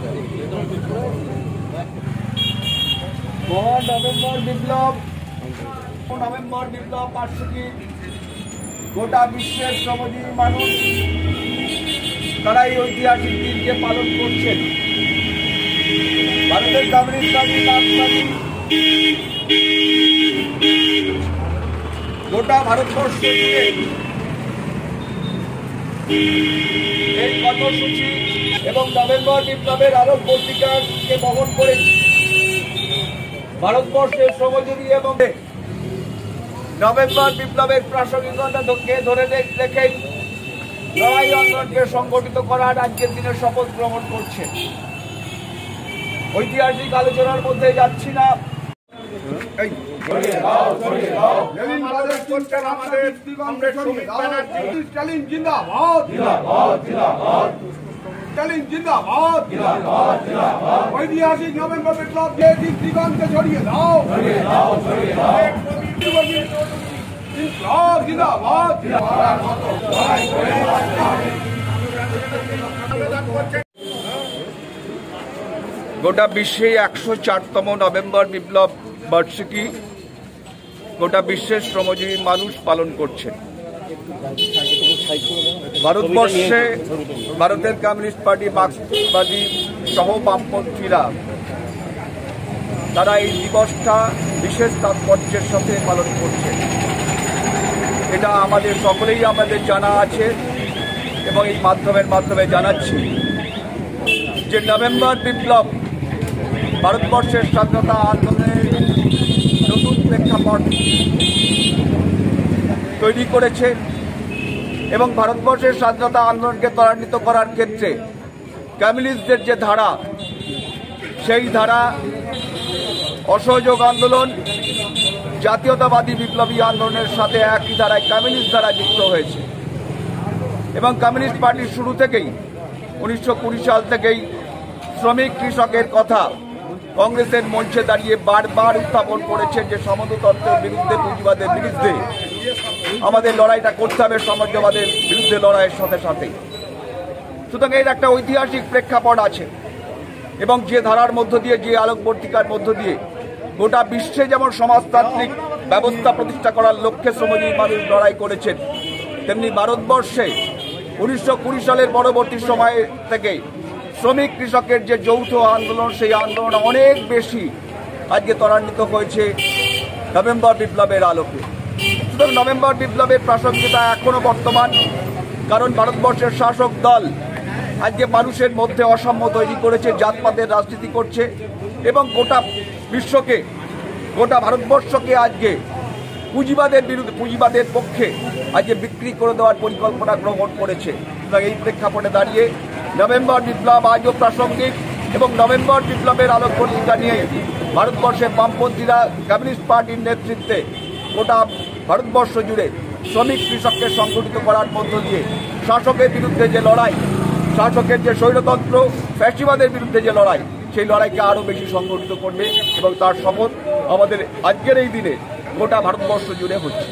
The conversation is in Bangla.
নভেম্বর বিপ্লব বার্ষিকী গোটা বিশ্বের শ্রমজীবী মানুষ তারা এই ঐতিহাসিক দিনকে পালন করছেন। ভারতের কমিউনিস্ট পার্টি মার্ক্সবাদী গোটা ভারতবর্ষ জুড়ে এই কর্মসূচি এবং নভেম্বর বিপ্লবের আলোক পত্রিকাকে বহন করে ভারতবর্ষের শ্রমজীবী এবং নভেম্বর বিপ্লবের প্রাসঙ্গিকতাকে ধরে রেখে লড়াই আন্দোলনকে সংগঠিত করার আজকের দিনে শপথ গ্রহণ করছে। ঐতিহাসিক আলোচনার মধ্যে যাচ্ছি না। ঐতিহাসিক নভেম্বর বিপ্লব দিগন্তে ছড়িয়ে দাও। গোটা বিশ্বে 104তম নভেম্বর বিপ্লব বার্ষিকী গোটা বিশ্বের শ্রমজীবী মানুষ পালন করছেন। ভারতবর্ষে ভারতের কমিউনিস্ট পার্টি মার্ক্সবাদী সহ বামপন্থীরা তারা এই দিবসটা বিশেষ তাৎপর্যের সাথে পালন করছে। এটা আমাদের সকলেই আমাদের জানা আছে এবং এই মাধ্যমে জানাচ্ছি যে নভেম্বর বিপ্লব ভারতবর্ষের স্বাধীনতা আন্দোলনের নতুন প্রেক্ষাপট তৈরি করেছে এবং ভারতবর্ষের স্বাধীনতা আন্দোলনকে ত্বরান্বিত করার ক্ষেত্রে কমিউনিস্টদের যে ধারা, সেই ধারা অসহযোগ আন্দোলন, জাতীয়তাবাদী বিপ্লবী আন্দোলনের সাথে একই ধারায় কমিউনিস্ট ধারা যুক্ত হয়েছে এবং কমিউনিস্ট পার্টির শুরু থেকেই 1920 সাল থেকেই শ্রমিক কৃষকের কথা কংগ্রেসের মঞ্চে দাঁড়িয়ে বারবার উত্থাপন করেছে যে সামন্ততন্ত্রের বিরুদ্ধে, পুঁজিবাদের বিরুদ্ধে আমাদের লড়াইটা করতে হবে, সাম্রাজ্যবাদের বিরুদ্ধে লড়াইয়ের সাথে সাথে। সুতরাং এর একটা ঐতিহাসিক প্রেক্ষাপট আছে এবং যে ধারার মধ্য দিয়ে, যে আলোকবর্তিকার মধ্য দিয়ে গোটা বিশ্বে যেমন সমাজতান্ত্রিক ব্যবস্থা প্রতিষ্ঠা করার লক্ষ্যে শ্রমজীবী মানুষ লড়াই করেছেন, তেমনি ভারতবর্ষে 1920 সালের পরবর্তী সময় থেকে শ্রমিক কৃষকের যে যৌথ আন্দোলন, সেই আন্দোলন অনেক বেশি আজকে ত্বরান্বিত হয়েছে নভেম্বর বিপ্লবের আলোকে। সুতরাং নভেম্বর বিপ্লবের প্রাসঙ্গিকতা এখনো বর্তমান, কারণ ভারতবর্ষের শাসক দল আজকে মানুষের মধ্যে অসাম্য তৈরি করেছে, জাতপাতের রাজনীতি করছে এবং গোটা বিশ্বকে, গোটা ভারতবর্ষকে আজকে পুঁজিবাদের বিরুদ্ধে, পুঁজিবাদের পক্ষে আজকে বিক্রি করে দেওয়ার পরিকল্পনা গ্রহণ করেছে। এই প্রেক্ষাপটে দাঁড়িয়ে নভেম্বর বিপ্লব আজও প্রাসঙ্গিক এবং নভেম্বর বিপ্লবের আলোকবর্তিকা নিয়ে ভারতবর্ষের বামপন্থীরা কমিউনিস্ট পার্টির নেতৃত্বে গোটা ভারতবর্ষ জুড়ে শ্রমিক কৃষককে সংগঠিত করার মধ্য দিয়ে শাসকের বিরুদ্ধে যে লড়াই, শাসকের যে স্বৈরতন্ত্র, ফ্যাসিবাদের বিরুদ্ধে যে লড়াই, সেই লড়াইকে আরও বেশি সংগঠিত করবে এবং তার শপথ আমাদের আজকের এই দিনে গোটা ভারতবর্ষ জুড়ে হচ্ছে।